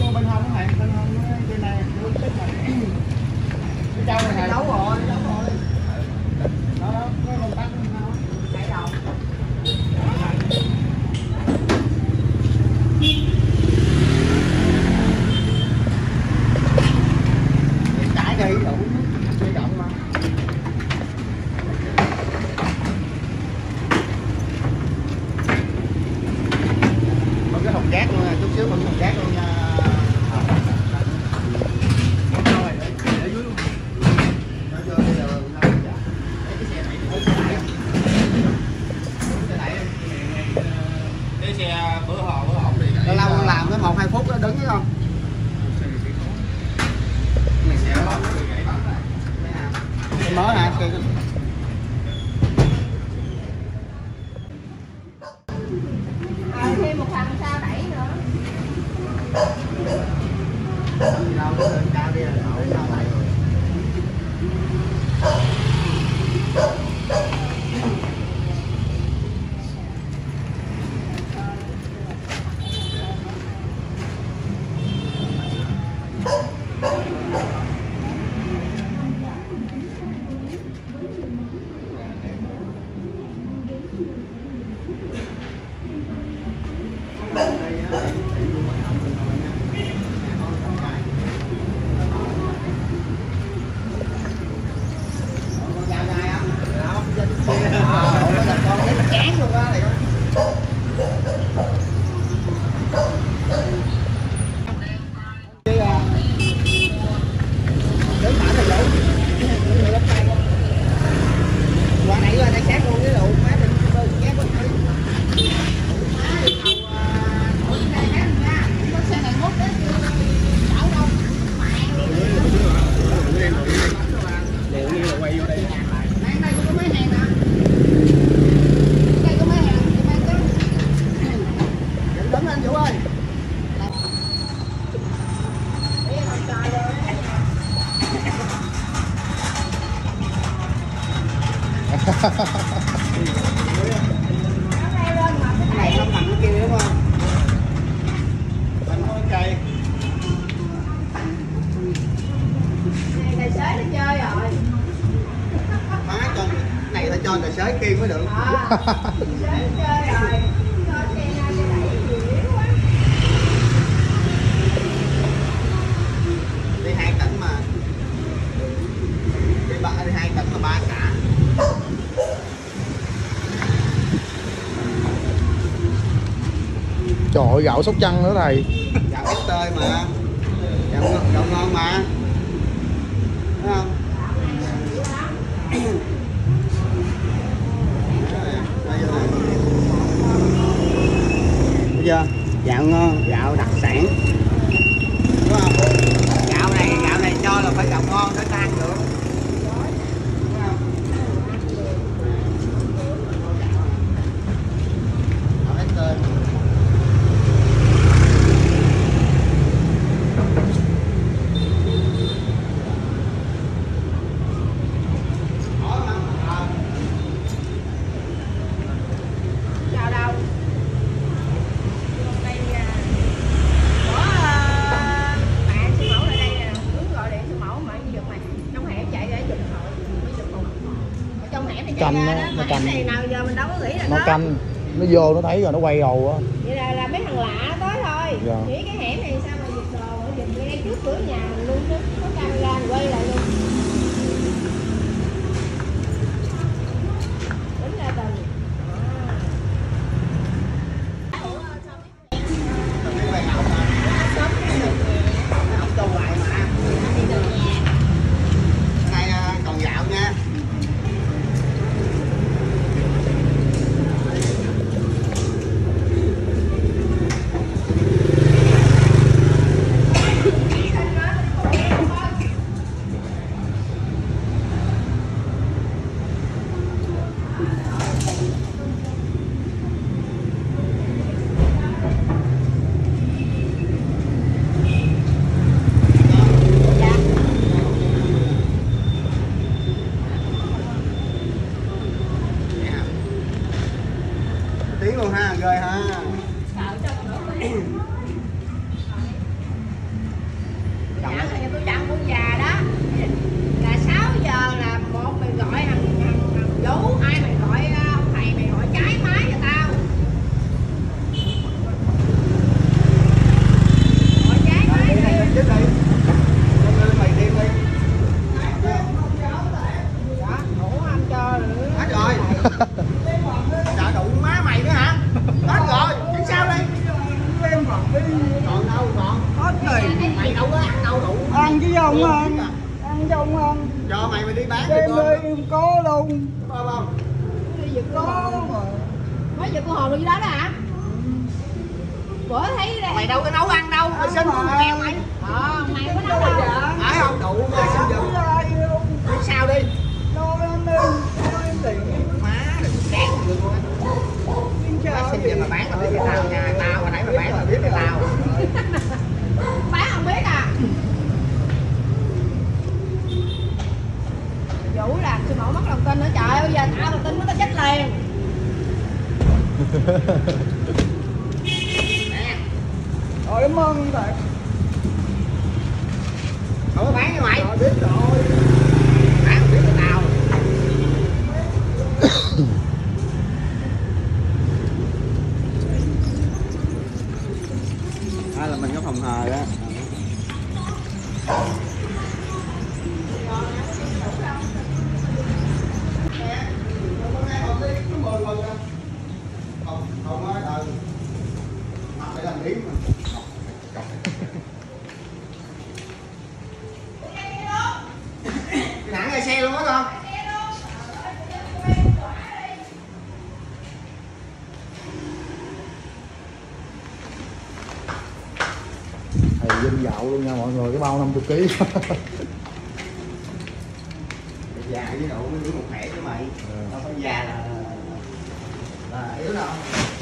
bên hông này, bên hông trên này, cái trâu này đấu rồi, đấu rồi. Đó, có công tắc không? Chạy đầu. Chạy đi, đủ quan trọng mà. Có cái thùng rác luôn nha, chút xíu có cái thùng rác luôn nha. Lâu làm cái 1-2 phút nó đứng thấy không? Cái mới hả? Thêm một thằng sao đẩy nữa. Gì đâu, cao đi là nổi sao lại rồi. Cái này không bằng cái kia đúng không? Thành cái cây. Này tài xế nó chơi rồi. Má cho cái này phải cho tài xế kia mới được. Tài xế nó chơi rồi. Cho xe ra xe đẩy nhiều quá. Đi 2 tỉnh mà. Đi 2 tỉnh mà 3 xã. Trời ơi, gạo Sóc Trăng nữa thầy. Gạo ép tơi mà. Gạo ngon mà. Thấy không? Thấy chưa? Gạo ngon, gạo đặc sản. Đúng không? Gạo này cho là phải gạo ngon để ta ăn được. Gạo ép tơi. Chào đâu? Đây có bạn siêu mẫu lại đây nè, hướng gọi điện siêu mẫu mà như giật mày. Trong hẻm chạy để chụp hội, mới chụp một. Ở trong hẻm này chạy Canh ra đó, đó, nó mà canh. hẻm này nào giờ mình đâu có nghĩ là Nó nó. canh, nó vô nó thấy rồi nó quay rồi á. Vậy là mấy thằng lạ tới thôi. Dạ. Nghĩ cái hẻm này sao mà giật đồ, giật ngay trước cửa nhà mình luôn chứ. Có camera mình quay lại luôn. Tính ra từng. Không trâu lại mà. Cái này còn gạo nha. đâu có ăn đâu đủ. Ăn chứ không ăn. Ăn chứ không ăn. Cho mày đi bán Đem đi không có luôn. Có không? Đi giật Có mà. mới giật con hồn được dưới đó đó hả? Bữa thấy đây. Mày đâu có nấu ăn đâu, mày xin con mèo mày. Mày có nấu đâu? Phải không? Đủ mày xin giùm. Đi sao đi? Nó em đi. Nó em tiền. Má đừng đáng người luôn. Má xin giùm mà bán là biết cho tao nha. Tao hồi nãy mà bán là biết cho tao. Bán không biết à? Vũ làm sư mẫu mất lòng tin nữa, trời ơi, bây giờ tao lòng tin nó tao chết liền. Rồi em ơn thầy. Không có bán cho mày. Rồi biết rồi. Bán không biết cho tao. Hay là mình có phòng hờ đó. Nặng ngay xe luôn đó con. Thầy dinh dạo luôn nha mọi người, cái bao 50 kg. Già với đủ mới giữ một khỏe chứ mày. Đâu phải già là yếu đâu.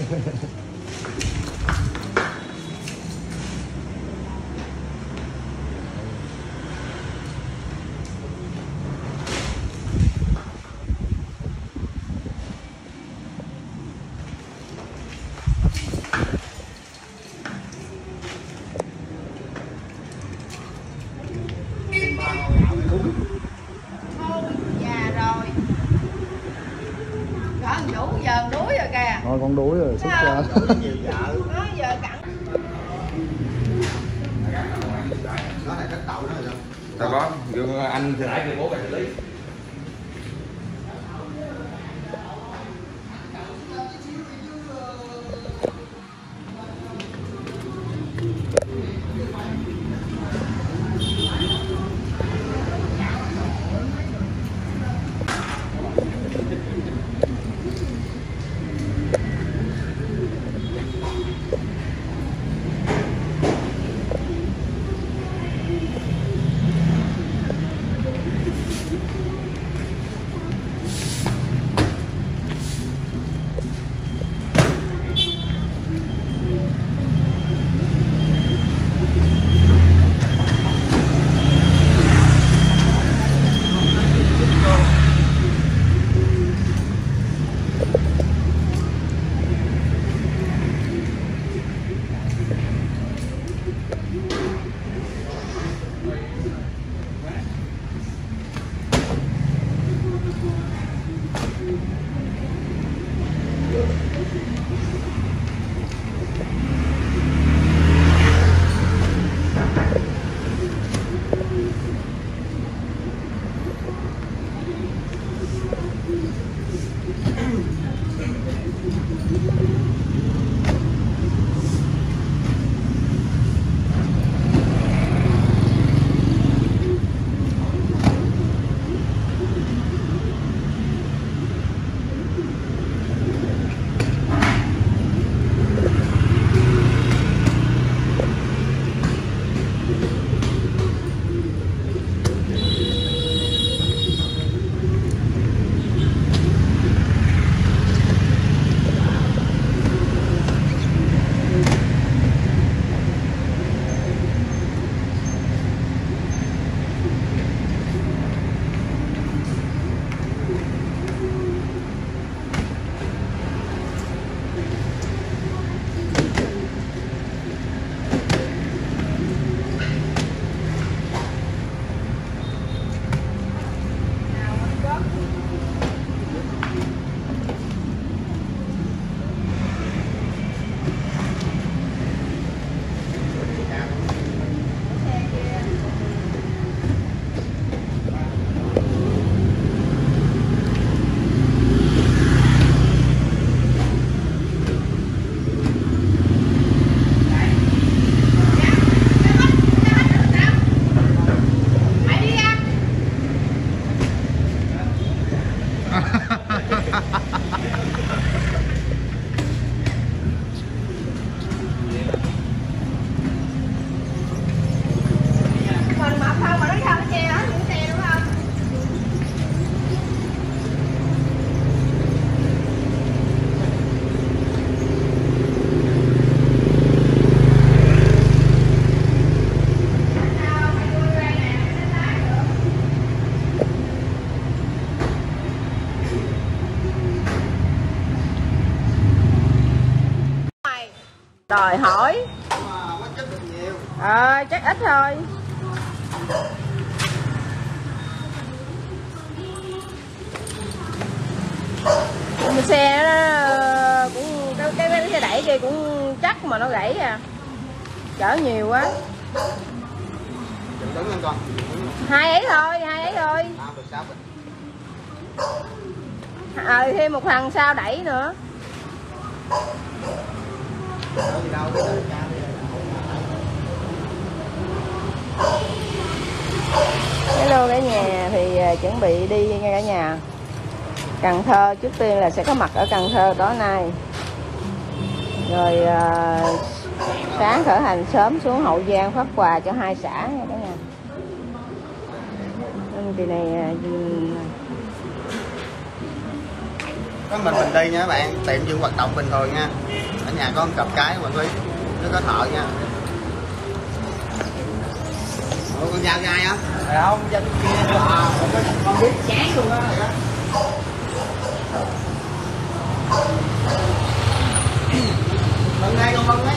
Thôi, già rồi. Cỡ Vũ giờ đuối rồi kìa. Thôi con đuối rồi, xúc ra. Nhiều vợ. Nó giờ cẳng. Nó này rất đậu nó rồi. Tao có, anh thì nãy bố phải xử lý. mà nó không che hết những xe đúng không? Đòi hỏi chắc ít thôi. Xe nó cũng cái xe đẩy kia cũng chắc mà nó gãy à, chở nhiều quá. Hai ấy thôi. Thêm một thằng sau đẩy nữa. Hello cả nhà, thì chuẩn bị đi ngay cả nhà. Cần Thơ trước tiên là sẽ có mặt ở Cần Thơ tối nay. Rồi sáng khởi hành sớm xuống Hậu Giang phát quà cho 2 xã nha cả nhà. Nên kỳ này có mình đi nha các bạn, tiệm vẫn hoạt động bình thường nha. Ở nhà có một cặp cái quản lý, nó có thợ nha. Ủa con giao cho ai á? Không, giao cho kia. Con biết chán luôn á. Lần này con lấy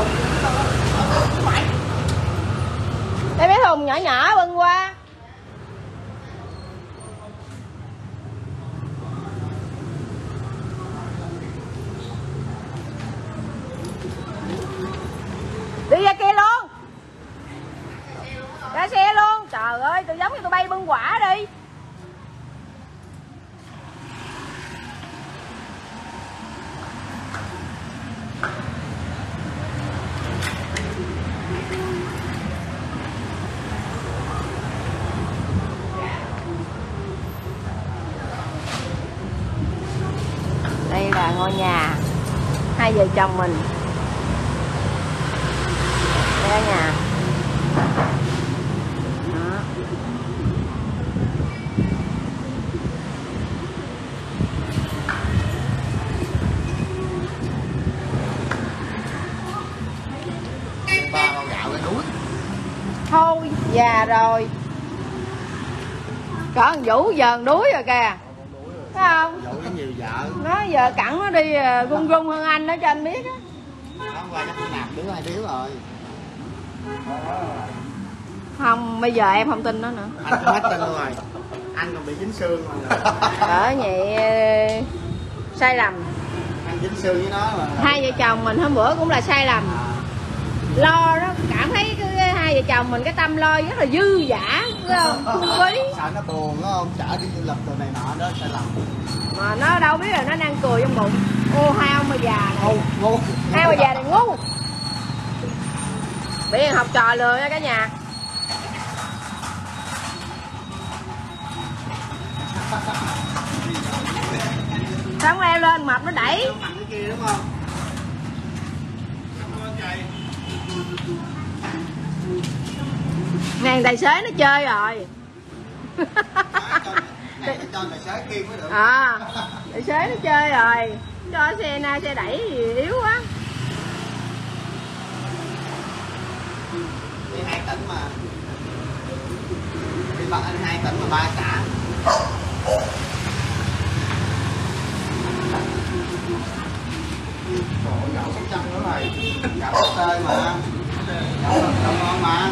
đây mấy thùng nhỏ nhỏ bưng qua. Đi ra kia luôn, ra xe luôn. Trời ơi, tôi giống như tôi bay bưng quả đi. Đây là ngôi nhà hai vợ chồng mình. Đây là nhà. Đó. ba bao gạo cái núi. Thôi già rồi. Có thằng Vũ giờ đuối rồi kìa. Thấy không? Dụ nó nhiều vợ. Nó giờ cẳng nó đi rung rung hơn anh đó cho anh biết á. Nó qua chắc nó nạp đứa 2 đứa rồi. Không, bây giờ em không tin nó nữa. Anh cũng hết tin luôn rồi. Anh còn bị dính xương mà. Ở vậy sai lầm. Anh dính xương với nó mà. Hai vợ chồng mình hôm bữa cũng là sai lầm. Lo đó, cảm thấy cái hai vợ chồng mình cái tâm lo rất là dư dả, phải không? Phung phí. Sợ nó buồn đó không? Chở đi du lịch từ này nọ đó sai lầm. Mà nó đâu biết là nó đang cười trong bụng. Ô hai ông bà già này. Ngu. Hai bà già này ngu. Bị học trò lừa nha cả nhà. Xong leo lên mập nó đẩy. Cái kia đúng không? Ngàn tài xế nó chơi rồi. Này cho tài xế kia mới được. Tài xế nó chơi rồi. Cho xe na xe đẩy thì yếu quá. Đi 2 tỉnh mà. Đi 2 tỉnh mà 3 xã. Trời gạo Sóc Trăng nữa rồi. Gạo Sóc Tê mà. Gạo ngon mà.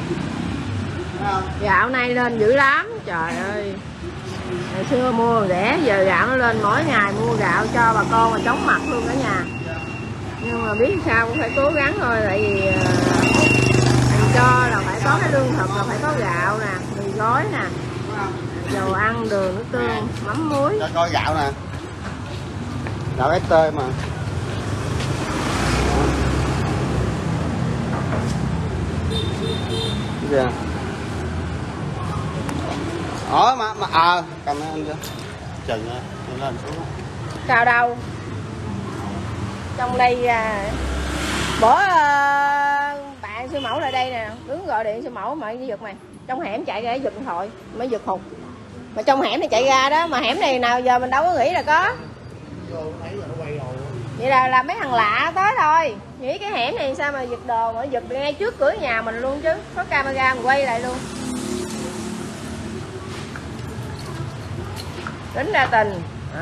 Gạo nay lên dữ lắm, trời ơi. Ngày xưa mua rẻ, giờ gạo nó lên mỗi ngày mua gạo cho bà con mà chóng mặt luôn cả nhà. Nhưng mà biết sao cũng phải cố gắng thôi, tại vì anh cho là phải có cái lương thực, là phải có gạo nè, mì gói nè, dầu ăn, đường, nước tương, mắm muối. Cho coi gạo nè. Gạo ST mà. Kìa. Mà cầm anh chưa? Chừng á, lên xuống. Sao đâu? Trong đây bỏ bạn siêu mẫu lại đây nè, đứng gọi điện siêu mẫu mà đi giật mày. Trong hẻm chạy ra giật điện thoại mới giật hụt. Mà trong hẻm này chạy ra đó, mà hẻm này nào giờ mình đâu có nghĩ là có. Vậy là mấy thằng lạ tới thôi. Nghĩ cái hẻm này sao mà giật đồ mà giật ngay trước cửa nhà mình luôn chứ. Có camera mình quay lại luôn. Tính ra tình.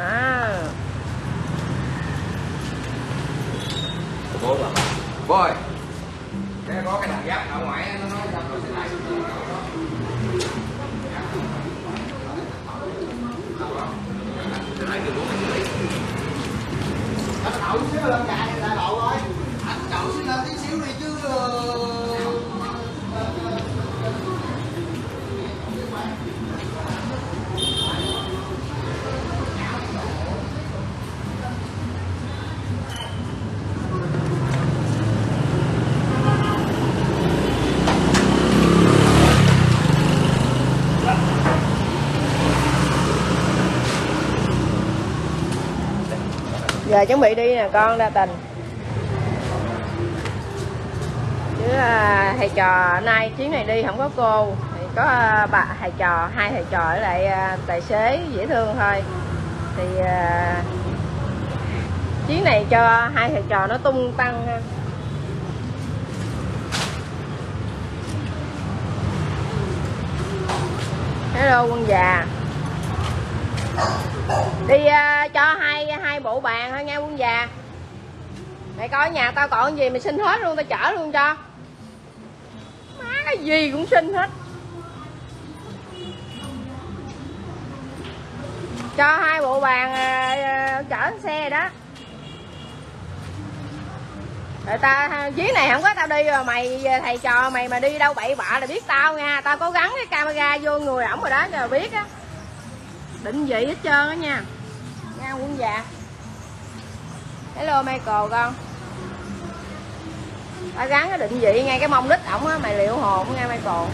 Bố ơi, có cái thằng giáp ở ngoài nó nói sao rồi sẽ lại anh đậu xíu lên chạy lại lộ thôi, anh đậu xíu lên tí xíu đi chứ. Giờ chuẩn bị đi nè con, Đa Tình. Chứ thầy trò nay chuyến này đi không có cô, thì có bà thầy trò, hai thầy trò với lại tài xế dễ thương thôi. Thì chuyến này cho hai thầy trò nó tung tăng ha. Hello quân già. Đi cho hai bộ bàn thôi nha quân già. Mày coi nhà tao còn gì mày xin hết luôn, tao chở luôn cho. Má cái gì cũng xin hết. Cho hai bộ bàn chở xe đó. Rồi ta chuyến này không có tao đi rồi mày, thầy trò mày mà đi đâu bậy bạ là biết tao nha. Tao cố gắng cái camera vô người ổng rồi đó cho biết á. Định vị hết trơn á nha. Nha quân già. Hello Michael con. Tao gắn cái định vị ngay cái mông đít ổng á, mày liệu hồn nha Michael.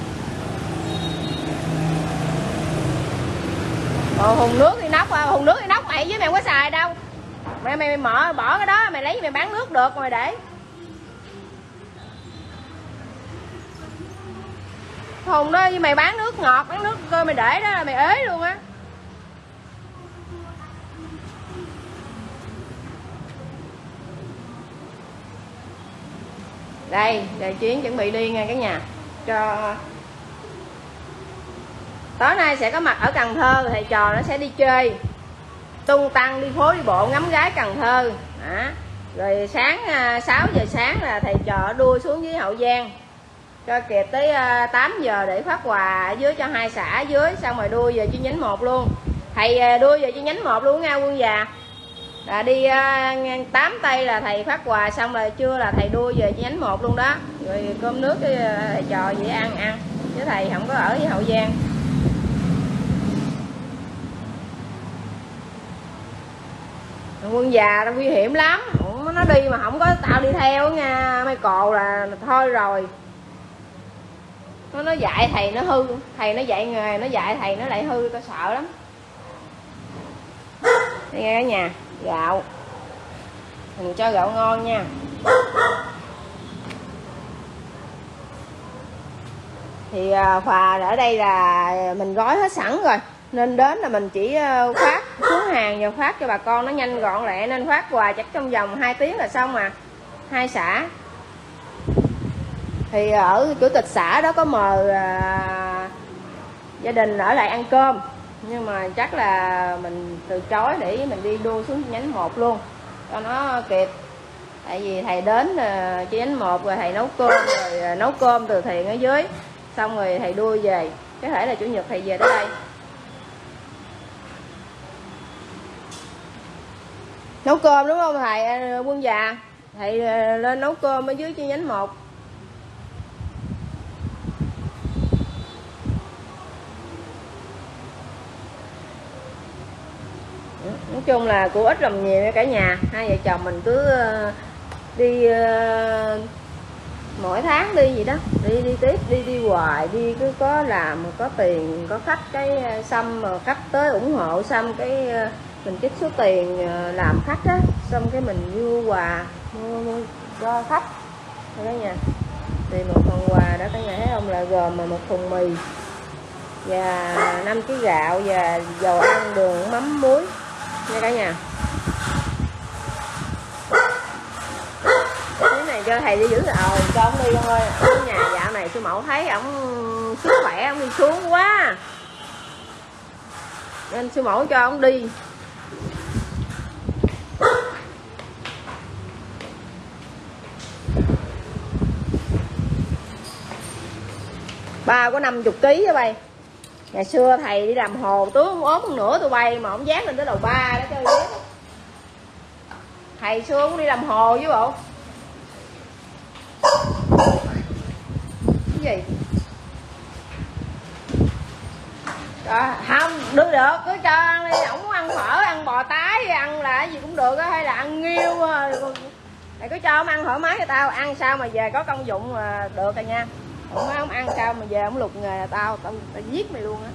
Hùng nước đi nóc, hùng nước đi nóc mày với mày không có xài đâu. Mày mở bỏ cái đó mày lấy mày bán nước được mày để. Hùng đó với mày bán nước ngọt, bán nước coi mày để đó là mày ế luôn á. Đây, Đại Chuyến chuẩn bị đi nha cả nhà. Cho tối nay sẽ có mặt ở Cần Thơ, thầy trò nó sẽ đi chơi tung tăng, đi phố đi bộ ngắm gái Cần Thơ đó. Rồi sáng 6 giờ sáng là thầy trò đua xuống dưới Hậu Giang cho kịp tới 8 giờ để phát quà ở dưới cho hai xã dưới, xong rồi đua về chi nhánh 1 luôn. Thầy đua về chi nhánh 1 luôn nha quân già. Là đi 8 tây là thầy phát quà, xong rồi trưa là thầy đua về chi nhánh 1 luôn đó. Rồi cơm nước thầy trò vậy ăn chứ thầy không có ở với Hậu Giang. Quân già nó nguy hiểm lắm, nó đi mà không có tao đi theo nha mấy cồ là thôi rồi. Nó dạy thầy nó hư, thầy nó dạy nghề, nó dạy thầy nó lại hư, tao sợ lắm. Đây nghe cả nhà, gạo mình cho gạo ngon nha. Thì phà ở đây là mình gói hết sẵn rồi, nên đến là mình chỉ phát xuống hàng và phát cho bà con nó nhanh gọn lẹ, nên phát quà chắc trong vòng 2 tiếng là xong à. Hai xã thì ở chủ tịch xã đó có mời gia đình ở lại ăn cơm, nhưng mà chắc là mình từ chối để mình đi đua xuống chi nhánh 1 luôn cho nó kịp. Tại vì thầy đến chi nhánh 1 rồi thầy nấu cơm, rồi nấu cơm từ thiện ở dưới, xong rồi thầy đua về, có thể là chủ nhật thầy về tới đây. Nấu cơm đúng không thầy quân già? Thầy lên nấu cơm ở dưới chi nhánh 1. Nói chung là của ít làm nhiều cả nhà. Hai vợ chồng mình cứ đi mỗi tháng đi gì đó, đi tiếp, đi hoài, đi cứ có làm có tiền, có khách cái xăm mà khách tới ủng hộ, xong cái mình trích số tiền làm khách á, xong cái mình mua quà mua cho khách thôi đó nha. Đi một phần quà đó cả nhà thấy không, là gồm một thùng mì và 5 kg gạo và dầu ăn, đường, mắm, muối nha cả nhà. Cái này cho thầy đi giữ rồi cho ông đi con ơi. Ở nhà dạo này sư mẫu thấy ổng sức khỏe ổng đi xuống quá nên sư mẫu cho ổng đi. Ba có 50 kg đó bay. Ngày xưa thầy đi làm hồ tướng ốm một nửa tôi bay mà ổng dán lên tới đầu ba đó chơi biết. Thầy xưa cũng đi làm hồ chứ bộ. Cái gì? Đó, không đưa được cứ cho ăn đi, ổng muốn ăn phở, ăn bò tái, ăn là cái gì cũng được á, hay là ăn nghêu thầy cứ cho ổng ăn thoải mái cho tao, ăn sao mà về có công dụng mà được rồi nha. Ổng nói ổng ăn sao mà về ổng lục nghề là tao giết mày luôn á.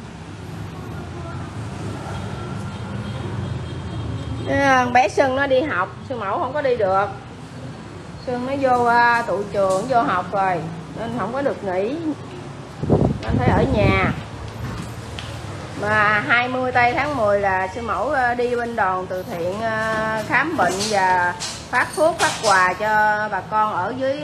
Bé Xuân nó đi học, sư mẫu không có đi được. Xuân nó vô tụ trường, vô học rồi nên không có được nghỉ, nên phải ở nhà. Mà 20 tây tháng 10 là sư mẫu đi bên đoàn từ thiện khám bệnh và phát thuốc phát quà cho bà con ở dưới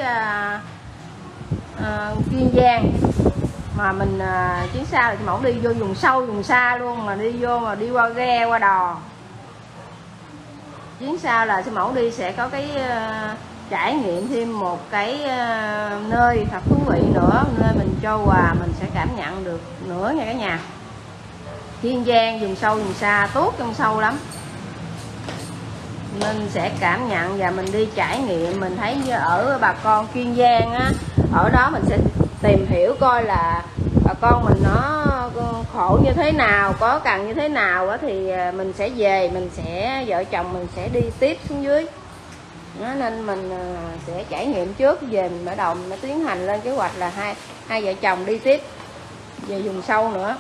Kiên Giang. Mà mình chuyến sau là sư mẫu đi vô vùng sâu vùng xa luôn, mà đi vô mà đi qua ghe qua đò. Chuyến sau là sư mẫu đi sẽ có cái trải nghiệm thêm một cái nơi thật thú vị nữa, nơi mình cho quà mình sẽ cảm nhận được nữa nha cả nhà. Kiên Giang vùng sâu vùng xa, tốt trong sâu lắm nên sẽ cảm nhận và mình đi trải nghiệm. Mình thấy như ở bà con Kiên Giang á, ở đó mình sẽ tìm hiểu coi là bà con mình nó khổ như thế nào, có cần như thế nào á, thì mình sẽ về, mình sẽ vợ chồng mình sẽ đi tiếp xuống dưới đó, nên mình sẽ trải nghiệm trước, về mình bắt đầu mình tiến hành lên kế hoạch là hai vợ chồng đi tiếp về vùng sâu nữa.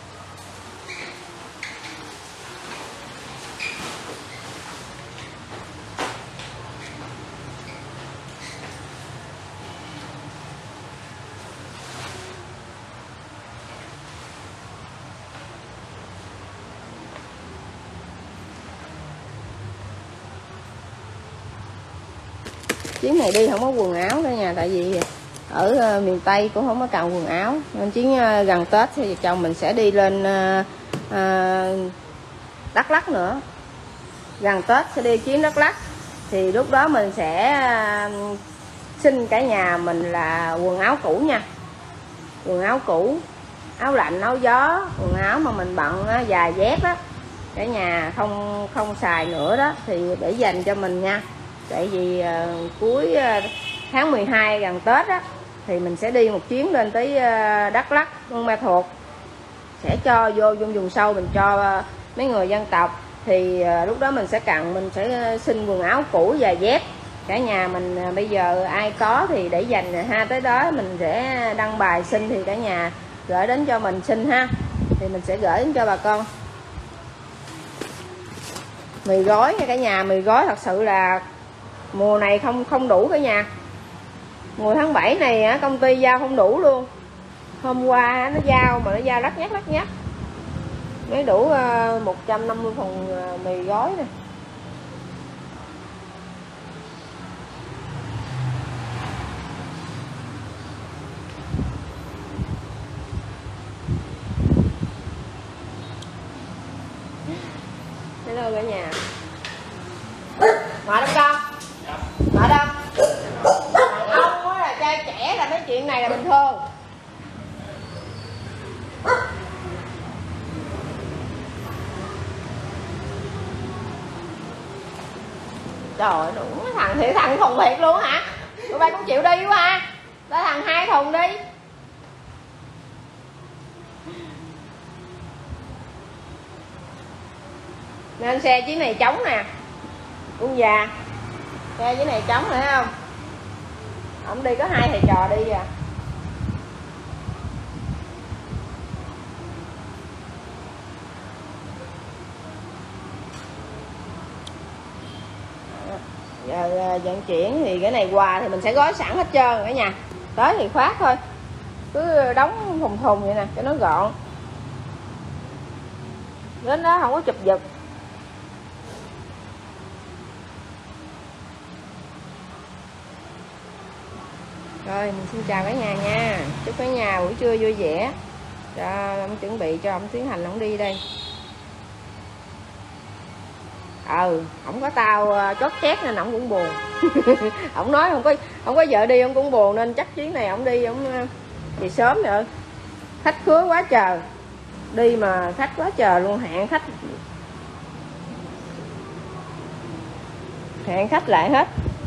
Chuyến này đi không có quần áo cả nhà, tại vì ở miền Tây cũng không có cần quần áo, nên chuyến gần Tết thì vợ chồng mình sẽ đi lên Đắk Lắk nữa. Gần Tết sẽ đi chuyến Đắk Lắk, thì lúc đó mình sẽ xin cả nhà mình là quần áo cũ nha, quần áo cũ, áo lạnh, áo gió, quần áo mà mình bận dài dép đó cả nhà không xài nữa đó thì để dành cho mình nha. Tại vì cuối tháng 12 gần Tết á thì mình sẽ đi một chuyến lên tới Đắk Lắk, Buôn Ma Thuột, sẽ cho vô vùng sâu mình cho mấy người dân tộc. Thì lúc đó mình sẽ sẽ xin quần áo cũ và dép cả nhà mình. Bây giờ ai có thì để dành ha, tới đó mình sẽ đăng bài xin thì cả nhà gửi đến cho mình xin ha, thì mình sẽ gửi đến cho bà con. Mì gói nha cả nhà, mì gói thật sự là mùa này không đủ cả nhà. Mùa tháng 7 này công ty giao không đủ luôn. Hôm qua nó giao mà nó giao lắt nhắt mới đủ 150 phần mì gói nè. Hello cả nhà. Ngồi đâu con? Ngồi đâu? Đàn ông á là trai trẻ là mấy chuyện này là bình thường. Trời ơi, đúng thằng thì thằng thùng thiệt luôn hả? Tụi bay cũng chịu đi quá ha. Lấy thằng 2 thùng đi. Nên xe chiếc này trống nè. Con già. Xe chiếc này trống phải không? Ông đi có 2 thầy trò đi à. Giờ vận chuyển thì cái này quà thì mình sẽ gói sẵn hết trơn cả nhà. tới thì khoát thôi, cứ đóng thùng thùng vậy nè cho nó gọn, đến đó không có chụp giật. Rồi mình xin chào cả nhà nha, chúc cả nhà buổi trưa vui vẻ. Ông chuẩn bị cho ông Tiến Hành ông đi đây. Không có tao chót chét nên ổng cũng buồn. Ổng nói không có vợ đi ông cũng buồn, nên chắc chuyến này ổng đi ổng về sớm rồi. Khách khứa quá trời, đi mà khách quá trời luôn, hẹn khách lại hết.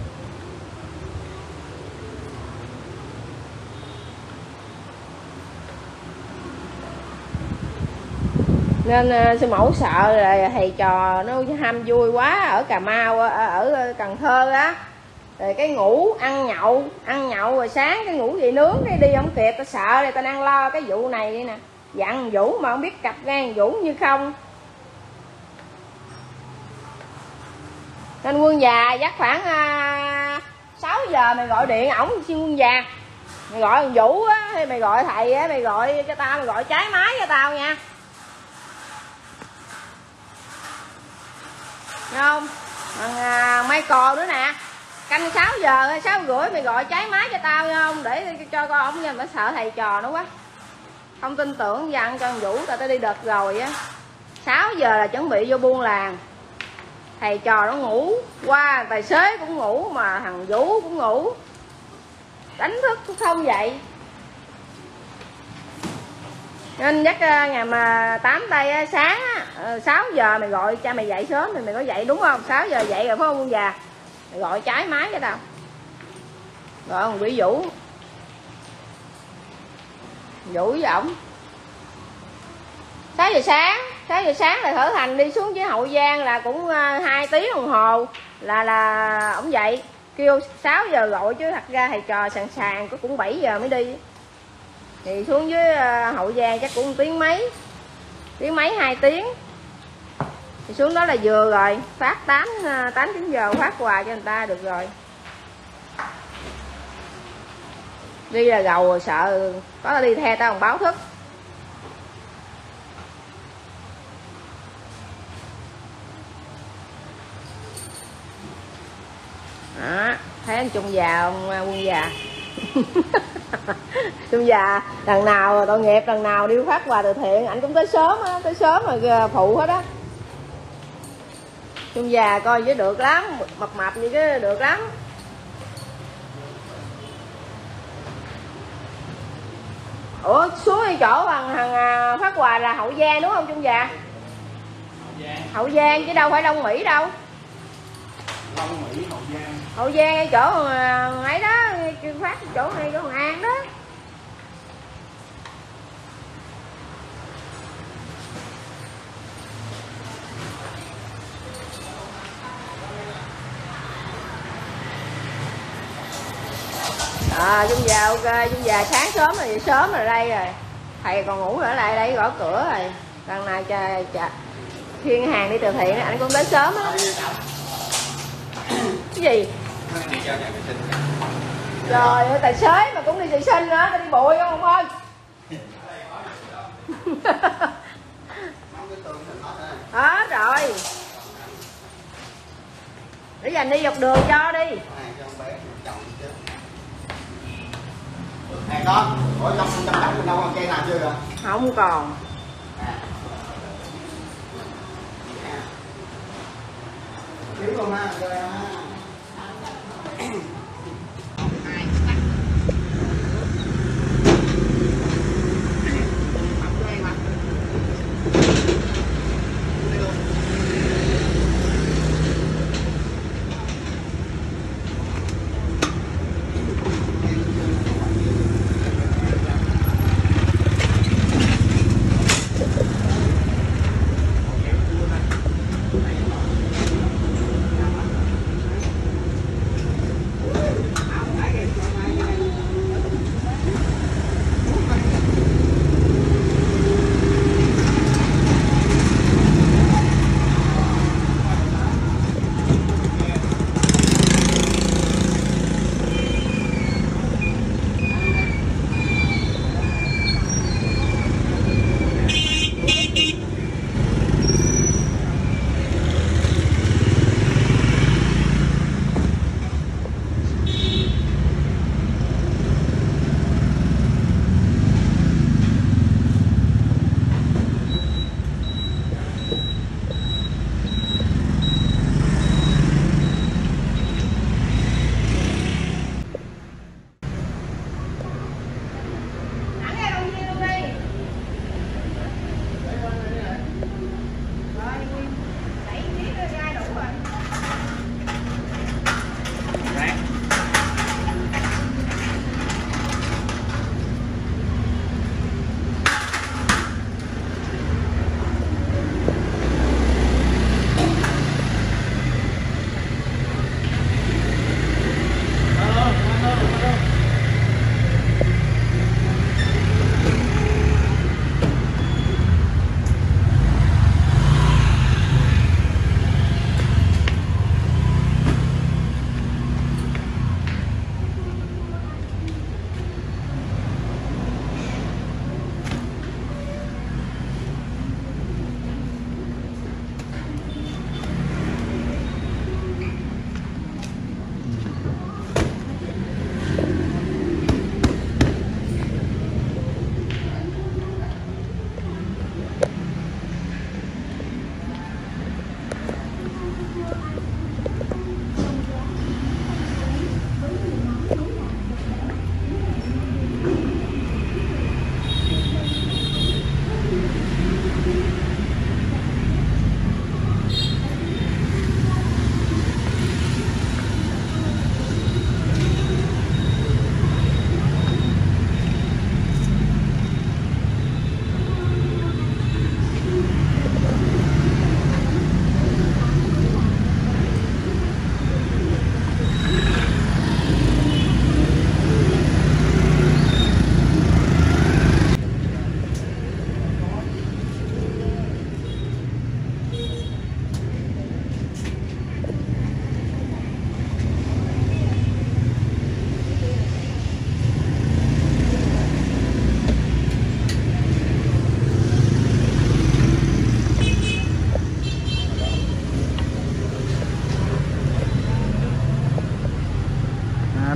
Nên sư mẫu sợ là thầy trò nó ham vui quá ở Cà Mau, ở Cần Thơ á, rồi cái ngủ ăn nhậu rồi sáng cái ngủ dậy nướng đi không kịp, ta sợ rồi ta đang lo cái vụ này đi nè, dặn Vũ mà không biết cặp ngang Vũ như không. Nên Quân già chắc khoảng 6 giờ mày gọi điện ổng, xin Quân già mày gọi thằng Vũ á, hay mày gọi thầy á, mày gọi cho tao, mày gọi trái máy cho tao nha. Thấy không? Michael nữa nè, canh 6 giờ 6 rưỡi mày gọi trái máy cho tao nha, không để cho con ổng nha, mà sợ thầy trò nó quá, không tin tưởng dặn cho thằng Vũ, tao đi đợt rồi á, 6 giờ là chuẩn bị vô buôn làng, thầy trò nó ngủ qua, tài xế cũng ngủ mà thằng Vũ cũng ngủ, đánh thức cũng không dậy. Nên chắc ngày mà 8 đây sáng á, 6 giờ mày gọi cha mày dậy sớm thì mày có dậy đúng không? 6 giờ dậy rồi phải không Quân già? Mày gọi trái máy cho tao. Gọi ông Quỷ Vũ. Vũ với ổng. 6 giờ sáng là Thở Thành đi xuống với Hậu Giang là cũng 2 tiếng đồng hồ là ổng dậy. Kêu 6 giờ gọi chứ thật ra thầy trò sẵn sàng cũng 7 giờ mới đi. Thì xuống với Hậu Giang chắc cũng 1 tiếng mấy 2 tiếng, thì xuống đó là vừa rồi, phát 8-9 giờ phát quà cho người ta được rồi. Đi là gầu rồi, sợ có đi theo tao còn báo thức. Đó, thấy anh Trung già ông Quân già. Trung già lần nào tội nghiệp, lần nào đi phát quà từ thiện anh cũng tới sớm á, rồi phụ hết á. Trung già coi với được lắm, mập như cái được lắm. Ủa xuống đi chỗ bằng thằng phát quà là Hậu Giang đúng không Trung già? Hậu Giang chứ đâu phải Long Mỹ đâu. Hậu Giang ngay chỗ ấy đó, phát chỗ này chỗ Hồng An đó. Trung già ok, Trung già sáng sớm rồi, sớm rồi đây rồi. Thầy còn ngủ ở lại đây gõ cửa rồi. Lần này khiêng hàng đi từ thiện anh cũng tới sớm á. Cái gì? Trời ơi, tài xế mà cũng đi vệ sinh nữa, tao đi bụi không ông ơi. Hết rồi. Để dành đi dọc đường cho đi. Nè con, ủa trong đống mình đâu còn cây nào chưa rồi? Không còn. Kiếm luôn ha, rồi ha.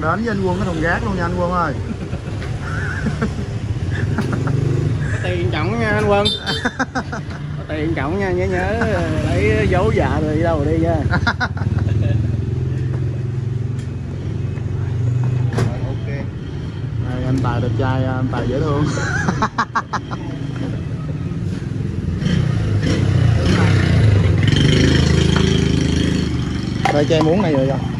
đến với anh Quân cái thùng rác luôn nha anh Quân ơi. Tiền trọng nha anh Quân. Có tiền trọng nha, nhớ lấy dấu dạ rồi đi đâu đi nha. Ok. Này, anh Tài đẹp trai, anh Tài dễ thương. Đây cho em uống này rồi.